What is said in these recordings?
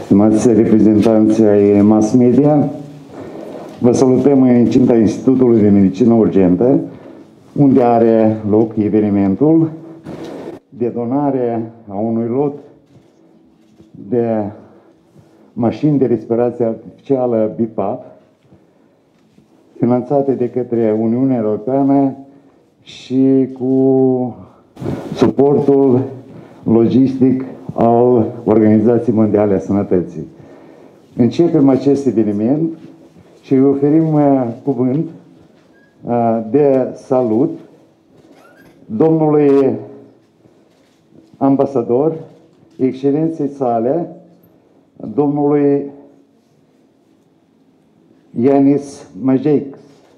stimați reprezentanți ai mass media, vă salutăm în incinta Institutului de Medicină Urgentă, unde are loc evenimentul de donare a unui lot de mașini de respirație artificială BiPAP, finanțate de către Uniunea Europeană și cu suportul logistic al Organizației Mondiale a Sănătății. Începem acest eveniment și îi oferim cuvânt de salut domnului ambasador, excelenței sale, domnului Yanis Majeiks.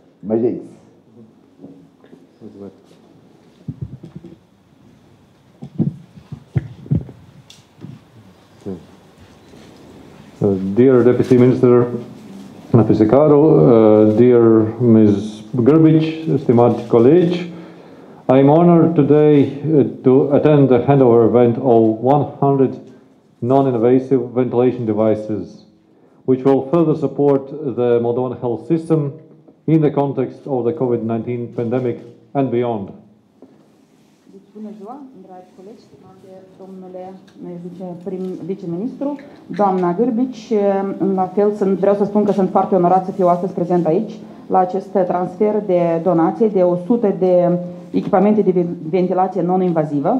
Dear Deputy Minister Pisicaro, dear Ms. Grbic, stimați colegi, I am honored today to attend the handover event of 100 non-invasive ventilation devices, which will further support the Moldovan health system in the context of the COVID-19 pandemic and beyond. Bună ziua, dragi colegi, stimate domnule viceministru, doamna Grbic, la fel vreau să spun că sunt foarte onorat să fiu astăzi prezent aici la acest transfer de donație de 100 de echipamente de ventilație non-invazivă.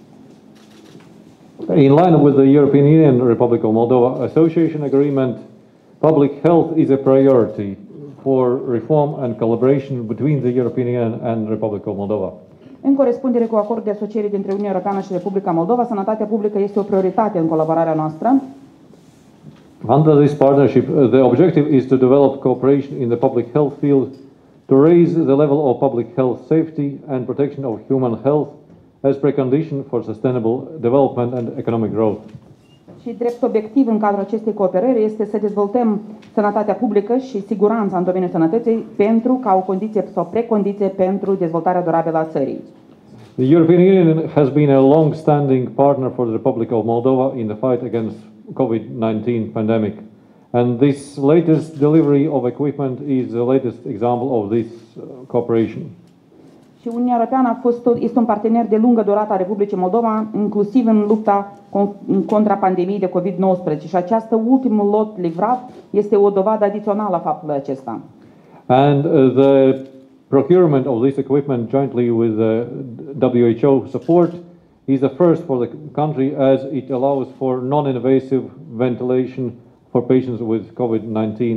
In line with the European Union Republic of Moldova Association Agreement, public health is a priority for reform and collaboration between the European Union and Republic of Moldova. În corespundere cu acordul de asociere dintre Uniunea Europeană și Republica Moldova, sănătatea publică este o prioritate în colaborarea noastră. Under this partnership, the objective is to develop cooperation in the public health field to raise the level of public health safety and protection of human health as precondition for sustainable development and economic growth. Și drept obiectiv în cadrul acestei cooperări este să dezvoltăm sănătatea publică și siguranța în domeniul sănătății ca o condiție sau precondiție pentru dezvoltarea durabilă a țării. The European Union has been a long-standing partner for the Republic of Moldova in the fight against COVID-19 pandemic, and this latest delivery of equipment is the latest example of this cooperation. Și Uniunea Europeană este un partener de lungă durată a Republicii Moldova, inclusiv în lupta contra pandemiei de COVID-19. Și această ultimul lot livrat este o dovadă adițională a faptului acesta. And the procurement of this equipment jointly with the WHO support is the first for the country as it allows for non-invasive ventilation for patients with COVID-19.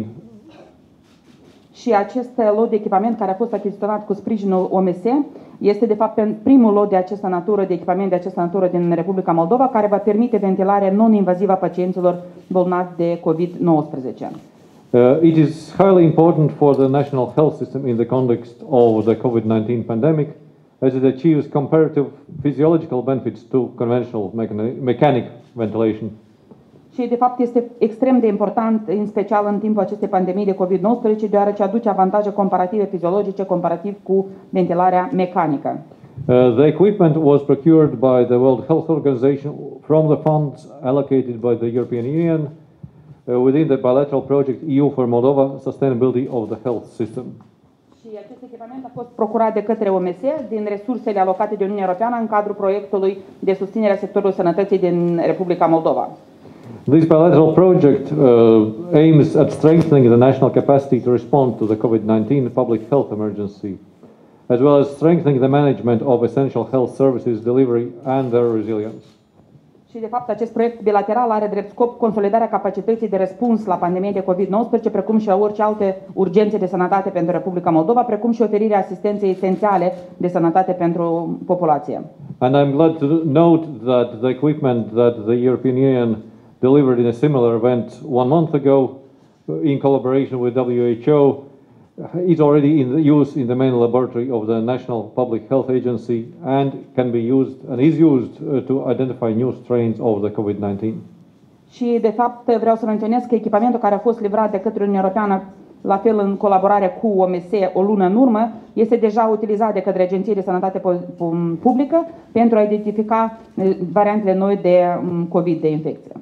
Și acest lot de echipament care a fost achiziționat cu sprijinul OMS este de fapt primul lot de această natură, de echipament de această natură din Republica Moldova, care va permite ventilarea non-invazivă a pacienților bolnavi de COVID-19. It is highly important for the national health system in the context of the COVID-19 pandemic, as it achieves comparative physiological benefits to conventional mechanic ventilation. Și de fapt este extrem de important, în special în timpul acestei pandemii de COVID-19, deoarece aduce avantaje comparative fiziologice comparativ cu ventilarea mecanică. The equipment was procured by the World Health Organization from the funds allocated by the European Union within the bilateral project EU for Moldova Sustainability of the Health System. Și acest echipament a fost procurat de către OMS din resursele alocate de Uniunea Europeană în cadrul proiectului de susținere a sectorului sănătății din Republica Moldova. This bilateral project aims at strengthening the national capacity to respond to the COVID-19 public health emergency, as well as strengthening the management of essential health services delivery and their resilience. Și de fapt acest proiect bilateral are drept scop consolidarea capacității de răspuns la pandemia de COVID-19, precum și la orice alte urgențe de sănătate pentru Republica Moldova, precum și oferirea asistenței esențiale de sănătate pentru populație. And I'm glad to note that the equipment that the European Union delivered in a similar event 1 month ago in collaboration with WHO is already in use in the main laboratory of the National Public Health Agency and can be used and is used to identify new strains of the COVID-19. Și de fapt vreau să menționez că echipamentul care a fost livrat de către Uniunea Europeană, la fel în colaborare cu OMS o lună în urmă, este deja utilizat de către Agenții de Sănătate Publică pentru a identifica variantele noi de COVID, de infecție.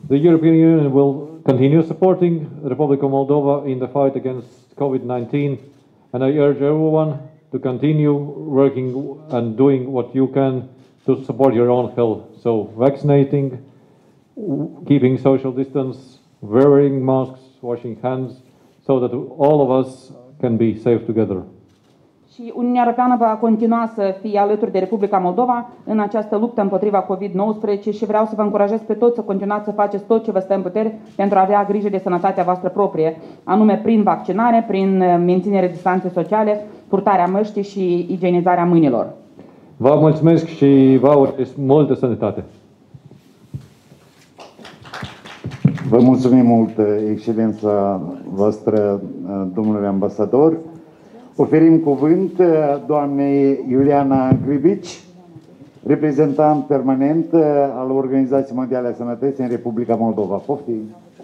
The European Union will continue supporting the Republic of Moldova in the fight against COVID-19, and I urge everyone to continue working and doing what you can to support your own health. So vaccinating, keeping social distance, wearing masks, washing hands, so that all of us can be safe together. Și Uniunea Europeană va continua să fie alături de Republica Moldova în această luptă împotriva COVID-19 și vreau să vă încurajez pe toți să continuați să faceți tot ce vă stă în putere pentru a avea grijă de sănătatea voastră proprie, anume prin vaccinare, prin menținerea distanței sociale, purtarea măștii și igienizarea mâinilor. Vă mulțumesc și vă urez multă sănătate. Vă mulțumim mult, excelența voastră, domnule ambasador. Oferim cuvânt doamnei Iuliana Gribici, reprezentant permanent al Organizației Mondiale a Sănătății în Republica Moldova. Poftim!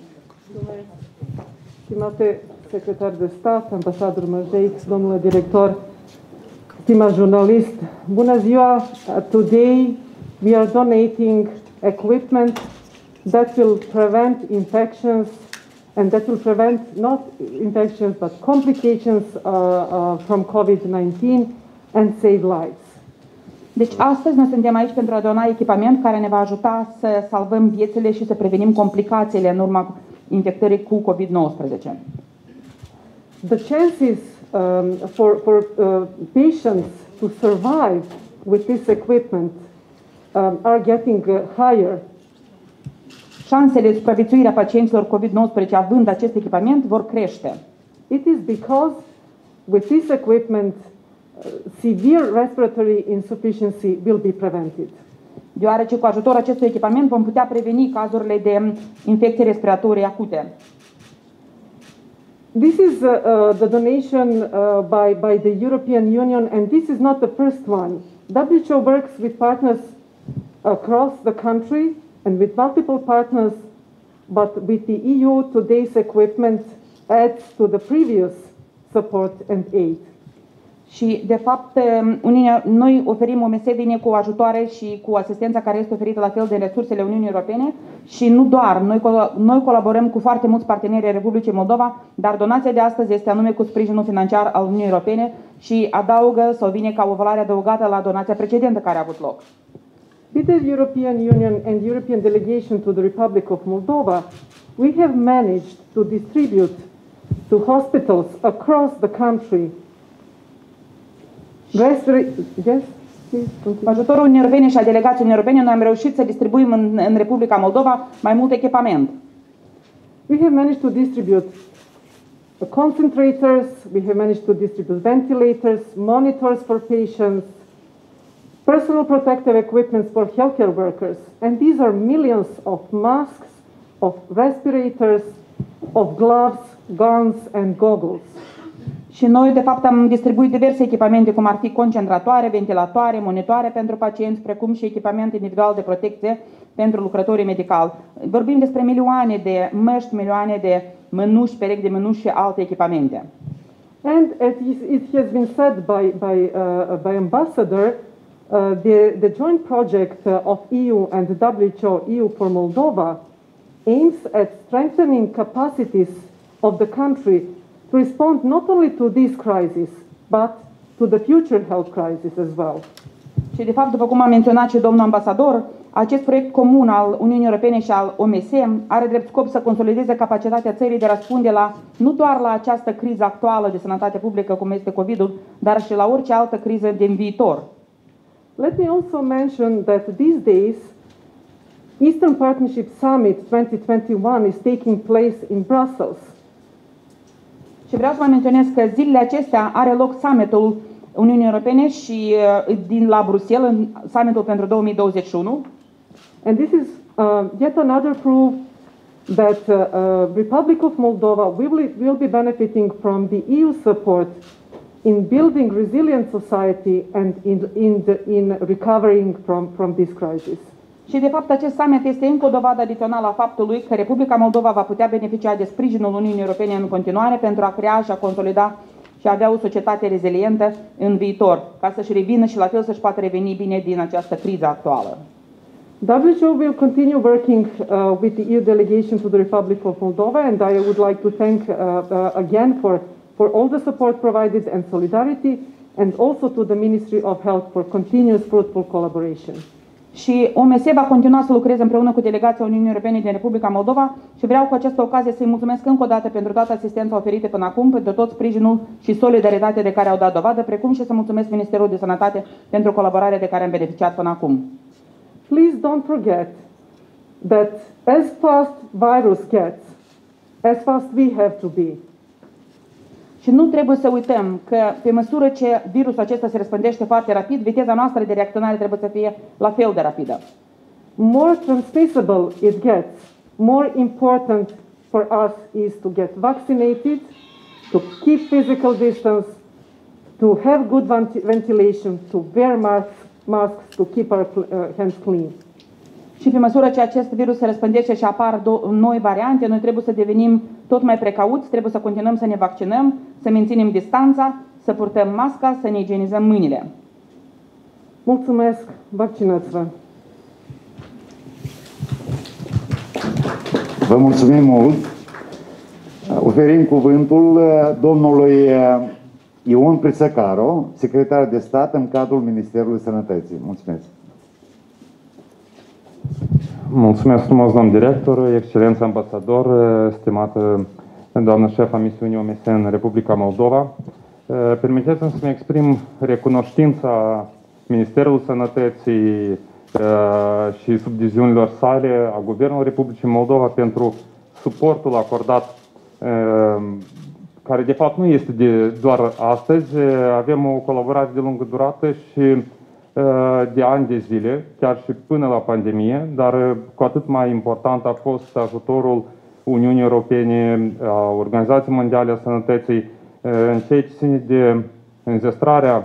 Stimate secretar de stat, ambasador Măjeic, domnule director, stimați jurnalist, bună ziua! Today we are donating equipment that will prevent infections and that will prevent not infections but complications from COVID-19 and save lives. Deci astăzi noi suntem aici pentru a dona echipament care ne va ajuta să salvăm viețile și să prevenim complicațiile în urma infectării cu COVID-19. The chances for patients to survive with this equipment are getting higher. Șansele de supraviețuire a pacienților COVID-19 având acest echipament vor crește. It is because with this equipment severe respiratory insufficiency will be prevented. Deoarece cu ajutorul acestui echipament vom putea preveni cazurile de infecții respiratorii acute. This is the donation by the European Union, and this is not the first one. WHO works with partners across the country and with multiple partners, but with the EU, today's equipment adds to the previous support and aid. Și, de fapt, noi oferim OMS vine cu ajutoare și cu asistența care este oferită la fel de resursele Uniunii Europene și nu doar. Noi colaborăm cu foarte mulți parteneri ai Republicii Moldova, dar donația de astăzi este anume cu sprijinul financiar al Uniunii Europene și adaugă sau vine ca o valoare adăugată la donația precedentă care a avut loc. With the European Union and European delegation to the Republic of Moldova, we have managed to distribute to hospitals across the country Cu ajutorul Uniunii Europene și a delegației Uniunii Europene, noi am reușit să distribuim în Republica Moldova mai mult echipament. We have managed to distribute concentrators, we have managed to distribute ventilators, monitors for patients, personal protective equipment for healthcare workers, and these are millions of masks, of respirators, of gloves, guns and goggles. Și noi, de fapt, am distribuit diverse echipamente, cum ar fi concentratoare, ventilatoare, monitoare pentru pacienți, precum și echipamente individual de protecție pentru lucrătorii medicali. Vorbim despre milioane de măști, milioane de mănuși, perechi de mănuși și alte echipamente. And as it has been said by Ambassador, the joint project of EU and WHO, EU for Moldova, aims at strengthening capacities of the country to respond not only to this crisis, but to the future health crisis as well. Și de fapt, după cum a menționat și domnul ambasador, acest proiect comun al Uniunii Europene și al OMS are drept scop să consolideze capacitatea țării de a răspunde nu doar la această criză actuală de sănătate publică, cum este COVID-ul, dar și la orice altă criză din viitor. Let me also mention that these days, Eastern Partnership Summit 2021 is taking place in Brussels. Și vreau să mai menționez că zilele acestea are loc summitul Uniunii Europene și la Bruxelles, summitul pentru 2021. And this is yet another proof that Republic of Moldova will be benefiting from the EU support in building resilient society and in recovering from this crisis. Și de fapt acest summit este încă o dovadă adițională a faptului că Republica Moldova va putea beneficia de sprijinul Uniunii Europene în continuare pentru a crea și a consolida și a avea o societate rezilientă în viitor, ca să-și revină și la fel să-și poată reveni bine din această criză actuală. WHO will continue working with the EU delegation to the Republic of Moldova, and I would like to thank again for all the support provided and solidarity, and also to the Ministry of Health for continuous fruitful collaboration. Și OMS va continua să lucreze împreună cu delegația Uniunii Europene din Republica Moldova și vreau cu această ocazie să-i mulțumesc încă o dată pentru toată asistența oferită până acum, pentru tot sprijinul și solidaritatea de care au dat dovadă, precum și să mulțumesc Ministerul de Sănătate pentru colaborarea de care am beneficiat până acum. Please don't forget that as fast virus gets, as fast we have to be. Și nu trebuie să uităm că pe măsură ce virusul acesta se răspândește foarte rapid, viteza noastră de reacționare trebuie să fie la fel de rapidă. More transmissible it gets, more important for us is to get vaccinated, to keep physical distance, to have good ventilation, to wear masks, to keep our hands clean. Și pe măsură ce acest virus se răspândește și apar noi variante, noi trebuie să devenim tot mai precauți, trebuie să continuăm să ne vaccinăm, să menținem distanța, să purtăm masca, să ne igienizăm mâinile. Mulțumesc, vaccinați-vă! Vă mulțumim mult! Oferim cuvântul domnului Ion Prisăcaru, secretar de stat în cadrul Ministerului Sănătății. Mulțumesc! Mulțumesc frumos, domn director, excelență ambasador, stimată doamnă șefa misiunii OMS în Republica Moldova. Permiteți-mi să-mi exprim recunoștința Ministerului Sănătății și subdiviziunilor sale, a Guvernului Republicii Moldova pentru suportul acordat, care de fapt nu este doar astăzi. Avem o colaborare de lungă durată și de ani de zile, chiar și până la pandemie, dar cu atât mai important a fost ajutorul Uniunii Europene, a Organizației Mondiale a Sănătății, în ceea ce ține de înzestrarea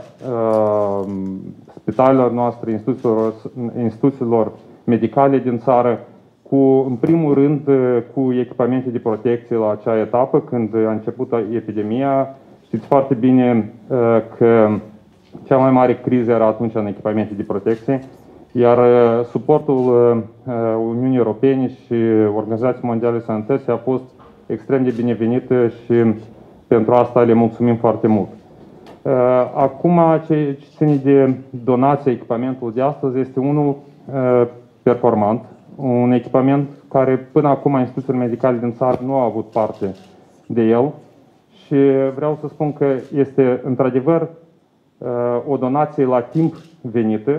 spitalelor noastre, instituțiilor medicale din țară, în primul rând cu echipamente de protecție la acea etapă, când a început epidemia. Știți foarte bine că cea mai mare criză era atunci în echipamente de protecție, iar suportul Uniunii Europene și Organizației Mondiale a Sănătății a fost extrem de binevenit și pentru asta le mulțumim foarte mult. Acum, ce ține de donația echipamentului de astăzi este unul performant, un echipament care până acum instituțiile medicale din țară nu au avut parte de el și vreau să spun că este într-adevăr o donație la timp venită,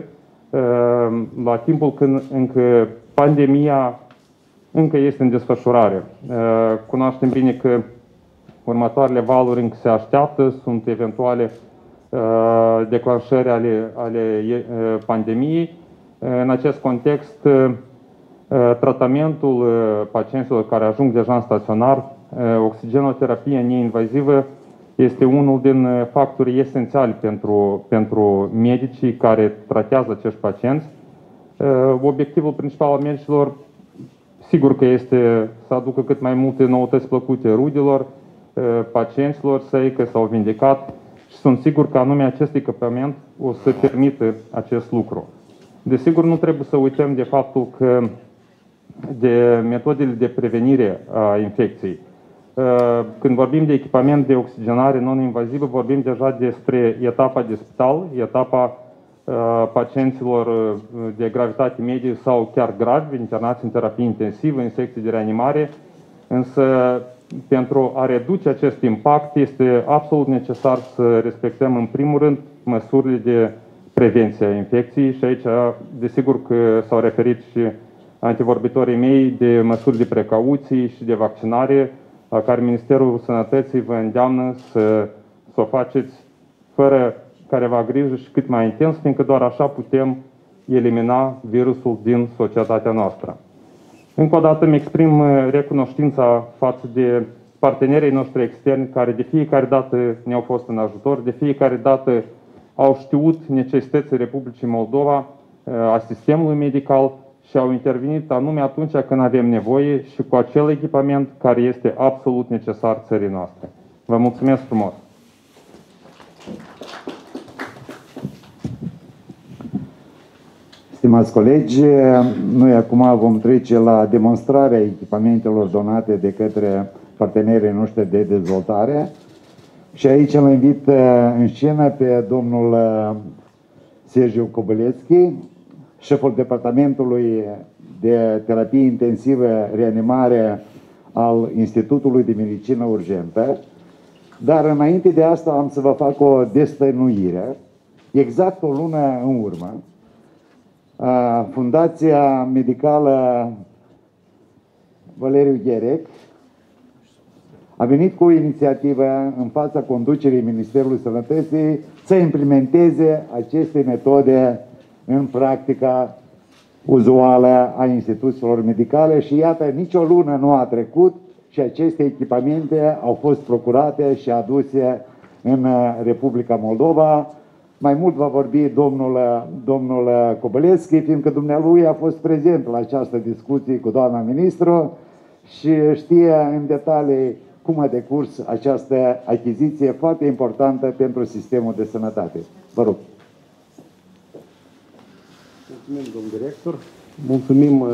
la timpul când încă pandemia încă este în desfășurare. Cunoaștem bine că următoarele valuri încă se așteaptă, sunt eventuale declanșări ale pandemiei. În acest context, tratamentul pacienților care ajung deja în staționar, oxigenoterapia neinvazivă, este unul din factorii esențiali pentru medicii care tratează acești pacienți. Obiectivul principal al medicilor, sigur că este să aducă cât mai multe noutăți plăcute rudelor, pacienților săi că s-au vindecat și sunt sigur că anume acest echipament o să permită acest lucru. Desigur, nu trebuie să uităm de faptul că de metodele de prevenire a infecției. Când vorbim de echipament de oxigenare non-invazivă, vorbim deja despre etapa de spital, etapa pacienților de gravitate medie sau chiar gravi, internați în terapie intensivă, în secții de reanimare, însă pentru a reduce acest impact este absolut necesar să respectăm în primul rând măsurile de prevenție a infecției și aici desigur că s-au referit și antevorbitorii mei de măsuri de precauții și de vaccinare, la care Ministerul Sănătății vă îndeamnă să o faceți fără careva grijă și cât mai intens, fiindcă doar așa putem elimina virusul din societatea noastră. Încă o dată îmi exprim recunoștința față de partenerii noștri externi care de fiecare dată ne-au fost în ajutor, de fiecare dată au știut necesitățile Republicii Moldova, a sistemului medical și au intervenit anume atunci când avem nevoie și cu acel echipament care este absolut necesar țării noastre. Vă mulțumesc frumos! Stimați colegi, noi acum vom trece la demonstrarea echipamentelor donate de către partenerii noștri de dezvoltare. Și aici îl invit în scenă pe domnul Sergiu Cobălețchi, șeful Departamentului de Terapie Intensivă Reanimare al Institutului de Medicină Urgentă. Dar înainte de asta am să vă fac o destăinuire. Exact o lună în urmă, Fundația Medicală Valeriu Gherec a venit cu o inițiativă în fața conducerii Ministerului Sănătății să implementeze aceste metode în practica uzuală a instituțiilor medicale și iată, nicio lună nu a trecut și aceste echipamente au fost procurate și aduse în Republica Moldova. Mai mult va vorbi domnul Cobălețchi, fiindcă dumnealui a fost prezent la această discuție cu doamna ministru și știe în detalii cum a decurs această achiziție foarte importantă pentru sistemul de sănătate. Vă rog. Mulțumim, domnul director. Mulțumim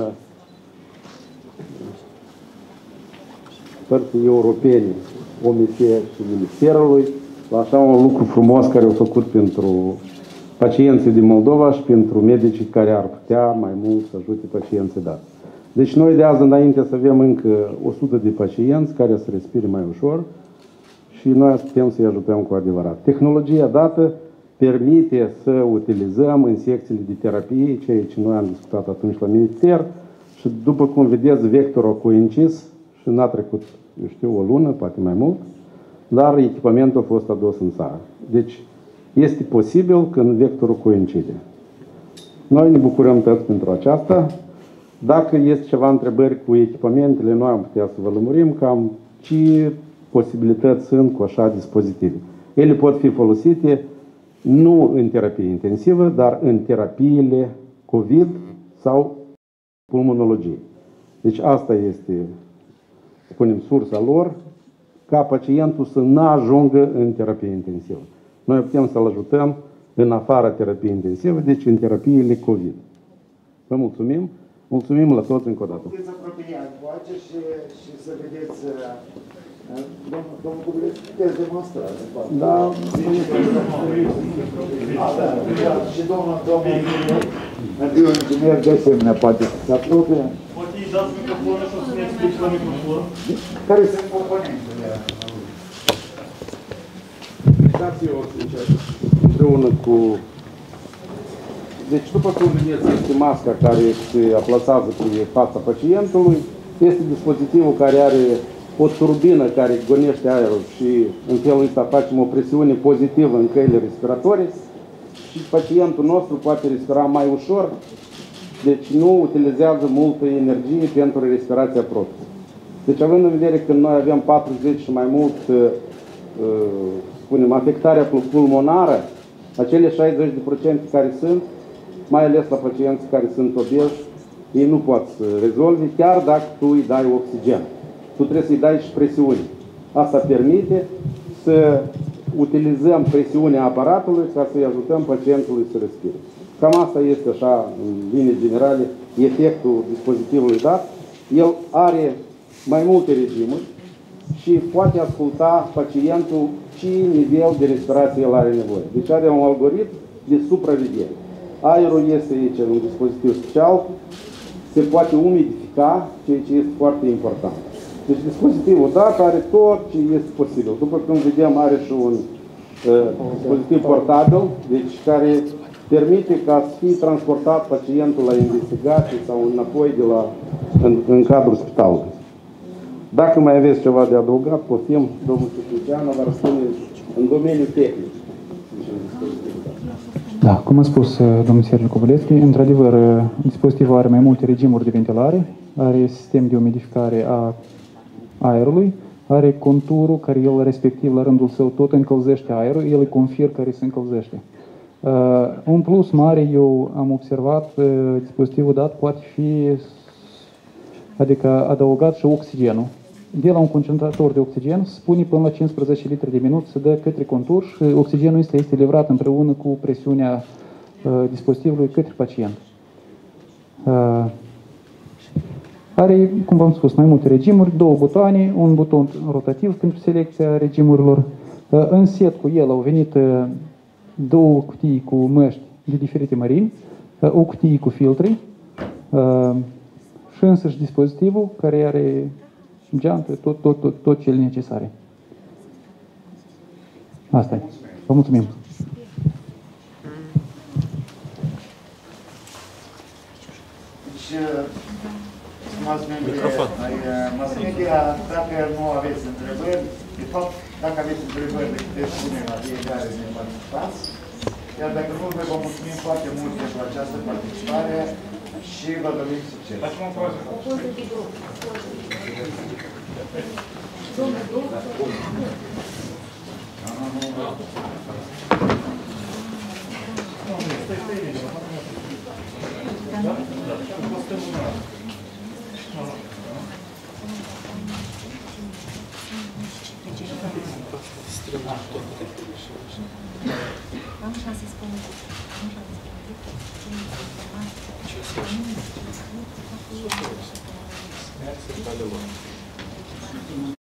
părții europene, Comisie și Ministerului, la așa un lucru frumos care au făcut pentru pacienții din Moldova și pentru medicii care ar putea mai mult să ajute pacienții dați. Deci noi de azi înainte să avem încă 100 de pacienți care să respire mai ușor și noi putem să-i ajutăm cu adevărat. Tehnologia dată permite să utilizăm în secțiile de terapie, ceea ce noi am discutat atunci la minister și după cum vedeți, vectorul a coincis și n-a trecut, eu știu, o lună, poate mai mult, dar echipamentul a fost adus în țară. Deci este posibil când vectorul coincide. Noi ne bucurăm toți pentru aceasta. Dacă este ceva întrebări cu echipamentele, noi am putea să vă lămurim cam ce posibilități sunt cu așa dispozitive. Ele pot fi folosite nu în terapie intensivă, dar în terapiile COVID sau pulmonologie. Deci asta este, spunem, sursa lor, ca pacientul să nu ajungă în terapie intensivă. Noi putem să-l ajutăm în afara terapiei intensive, deci în terapiile COVID. Vă mulțumim. Mulțumim la toți încă o dată. Puteți apropia încoace și să vedeți, domnul Cobălețchi, puteți demonstra. Da. Și domnul inginer de asemenea poate să se apropie. Poate îi dați microfonul și o să ne explici la microfon. Care sunt componentele? Dați eu împreună cu... Deci, după cum vedeți, este masca care se aplasează pe fața pacientului, este dispozitivul care are o turbină care gonește aerul și în felul ăsta facem o presiune pozitivă în căile respiratorii și pacientul nostru poate respira mai ușor, deci nu utilizează multă energie pentru respirația proprie. Deci, având în vedere că noi avem 40 și mai mult, spunem, afectarea pulmonară, acele 60% care sunt, mai ales la pacienți care sunt obeși, ei nu pot să rezolve, chiar dacă tu îi dai oxigen. Tu trebuie să-i dai și presiune. Asta permite să utilizăm presiunea aparatului ca să-i ajutăm pacientului să respire. Cam asta este așa, în linii generale, efectul dispozitivului dat. El are mai multe regimuri și poate asculta pacientul ce nivel de respirație el are nevoie. Deci are un algoritm de supraveghere. Aerul este aici, un dispozitiv special, se poate umidifica, ceea ce este foarte important. Deci dispozitivul dat are tot ce este posibil. După cum vedem, are și un dispozitiv portabil, deci care permite ca să fie transportat pacientul la investigație sau înapoi în cadrul spitalului. Dacă mai aveți ceva de adăugat, poftim, domnul Ciucluceanu va răspunde în domeniul tehnic. Da, cum a spus domnul Sergiu Cobălețchi, într-adevăr, dispozitivul are mai multe regimuri de ventilare, are sistem de umidificare a aerului, are conturul care el respectiv la rândul său tot încălzește aerul, el îi confirmă care se încălzește. Un plus mare, eu am observat, dispozitivul dat poate fi, adică adăugat și oxigenul. De la un concentrator de oxigen se pune până la 15 litri de minut, se dă către contur și oxigenul este livrat împreună cu presiunea dispozitivului către pacient. Are, cum v-am spus, mai multe regimuri, 2 butoane, un buton rotativ pentru selecția regimurilor. În set cu el au venit 2 cutii cu măști de diferite mărimi, o cutie cu filtre și însăși dispozitivul care are geantă, tot cele necesare. Asta e. Vă mulțumim! Stimați membri ai mass media, dacă nu aveți întrebări, de fapt, dacă aveți întrebări, le puteți pune la fiecare din participanți. Iar dacă nu, vă mulțumim foarte mult pentru această participare și vă dorim succes. Facem o poză. O poză de grup. Am șanse să spun. Am șanse să spun.